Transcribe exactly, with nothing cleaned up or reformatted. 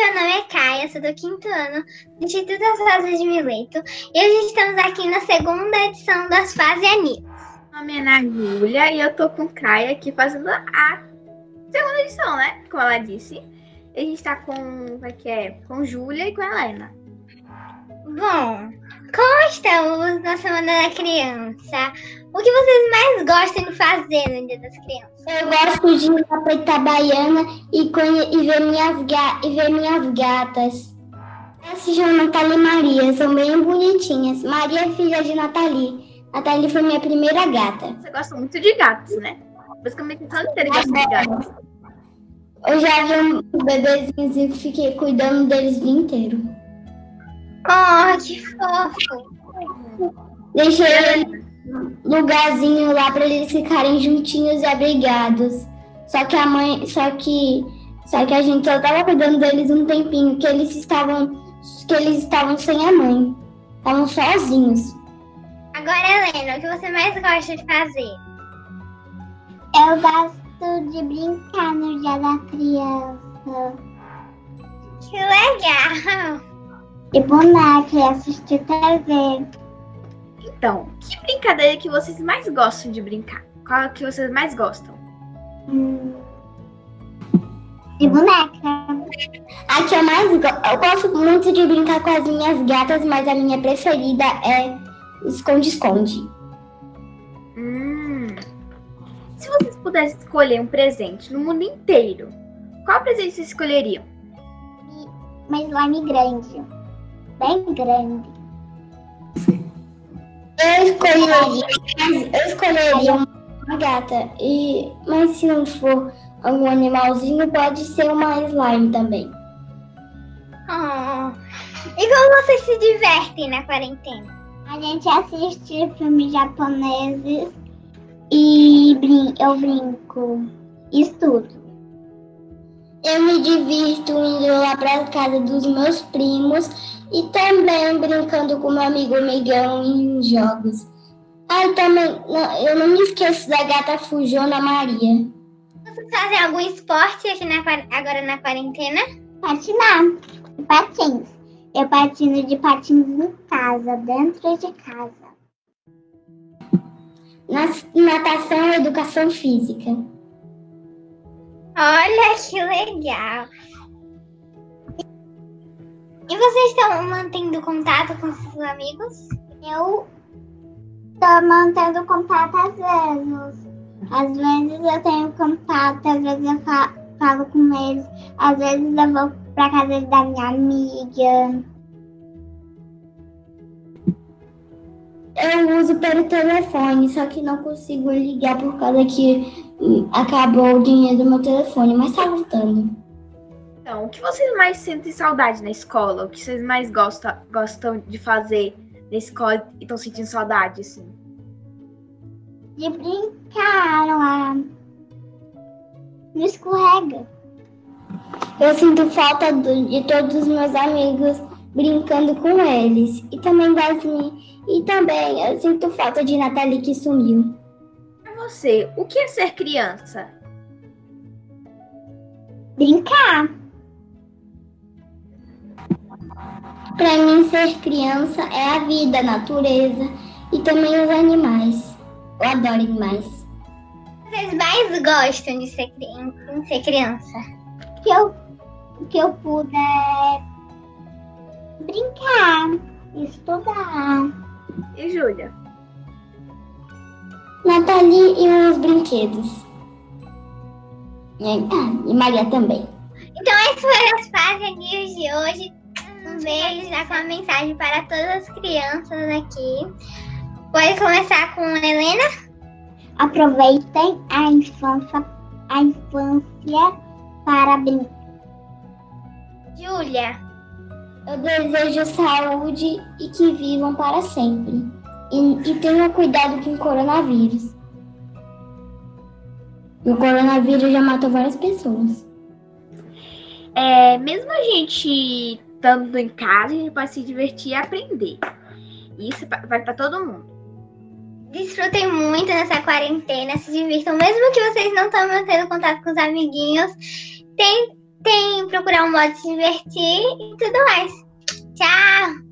meu nome é Caia, sou do quinto ano do Instituto das Fases de Mileto e hoje estamos aqui na segunda edição das Fases Anil. Meu nome é Ana Júlia e eu tô com Caia aqui fazendo a segunda edição, né? Como ela disse. E a gente tá com, como é que é? Com Júlia e com Helena. Bom, como estamos na Semana da Criança, o que vocês mais gostam de fazer no Dia das Crianças? Eu gosto de ir pra Itabaiana e, conhe- e, ver minhas ga- e ver minhas gatas. Elas se chamam Nathalie e Maria, são bem bonitinhas. Maria é filha de Nathalie. Nathalie foi minha primeira gata. Você gosta muito de gatos, né? Basicamente, todo inteiro gosta de gatos. Eu já vi uns bebezinhos e fiquei cuidando deles o dia inteiro. Oh, que fofo! Deixei eles num lugarzinho lá para eles ficarem juntinhos e abrigados. Só que a mãe, só que, só que a gente só tava cuidando deles um tempinho, que eles estavam, que eles estavam sem a mãe, estavam sozinhos. Agora, Helena, o que você mais gosta de fazer? Eu gosto de brincar no Dia da Criança. Que legal! De boneca e assistir T V. Então, que brincadeira que vocês mais gostam de brincar? Qual que vocês mais gostam? Hum. De boneca. A que eu mais gosto, eu gosto muito de brincar com as minhas gatas, mas a minha preferida é esconde-esconde. Hum. Se vocês pudessem escolher um presente no mundo inteiro, qual presente vocês escolheriam? Uma slime grande. Bem grande. Eu escolheria, eu escolheria uma gata, e, mas se não for algum animalzinho, pode ser uma slime também. Oh. E como vocês se divertem na quarentena? A gente assiste filmes japoneses e brin- eu brinco. Estudo. Eu me divirto indo lá para casa dos meus primos e também brincando com meu amigo Miguel em jogos. Ah, também, não, eu não me esqueço da gata Fujona Maria. Vocês fazem algum esporte aqui na, agora na quarentena? Patinar. De patins. Eu patino de patins em casa, dentro de casa. Nas, natação e educação física. Olha que legal! E vocês estão mantendo contato com seus amigos? Eu tô mantendo contato às vezes. Às vezes eu tenho contato, às vezes eu fa- falo com eles. Às vezes eu vou pra casa da minha amiga. Eu uso pelo telefone, só que não consigo ligar por causa que hum, acabou o dinheiro do meu telefone, mas tá voltando. Então, o que vocês mais sentem saudade na escola? O que vocês mais gostam, gostam de fazer na escola e estão sentindo saudade, assim? De brincar lá. No escorrega. Eu sinto falta do- de todos os meus amigos brincando com eles. E também das minhas. E também eu sinto falta de Nathalie que sumiu. Pra você, o que é ser criança? Brincar. Pra mim, ser criança é a vida, a natureza e também os animais. Eu adoro animais. Vocês mais gostam de ser, cri- de ser criança? Que eu, que eu puder brincar, estudar. E Júlia? Nathalie e os brinquedos. E, ah, e Maria também. Então essas foram as Fases News de hoje. Um beijo já com uma mensagem para todas as crianças aqui. Pode começar com a Helena? Aproveitem a infância, a infância para brincar. Júlia? Eu desejo saúde e que vivam para sempre. E, e tenham cuidado com o coronavírus. O coronavírus já matou várias pessoas. É, mesmo a gente estando em casa, a gente pode se divertir e aprender. Isso vai para todo mundo. Desfrutem muito nessa quarentena, se divirtam, mesmo que vocês não estão mantendo contato com os amiguinhos. Tem, Tem procurar um modo de se divertir e tudo mais. Tchau!